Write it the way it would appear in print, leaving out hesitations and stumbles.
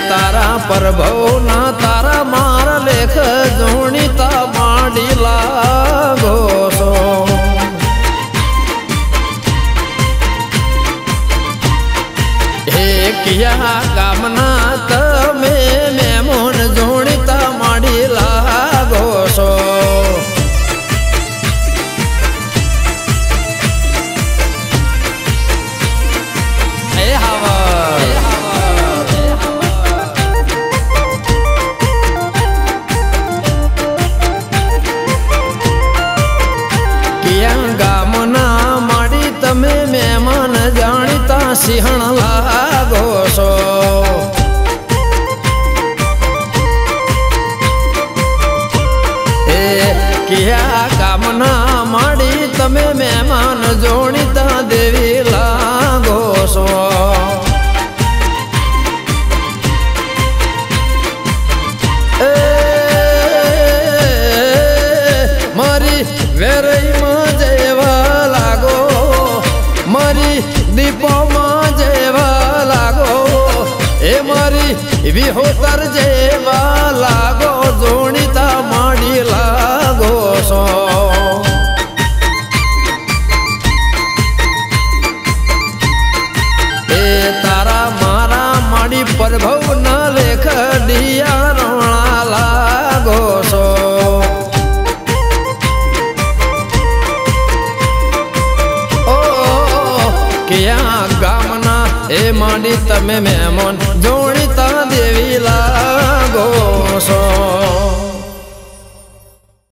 तारा प्रभु ना तारा मार लेख जोणीता माडी लागो सो। हे किया गामना तमे मेमोन जोणीता माडी लागो सो। मेहमान जानीता सिंहण लागो सो। किया कामना माड़ी तमे मेहमान जोड़ीता देवी लागो सो। मारी वेरई में जेवा लागो, मारी दीपो मां जेवा लागो, ए मारी विहोतर जेवा लागो, जोड़ीता माड़ी लागो सो। ए तारा मारा माड़ी प्रभु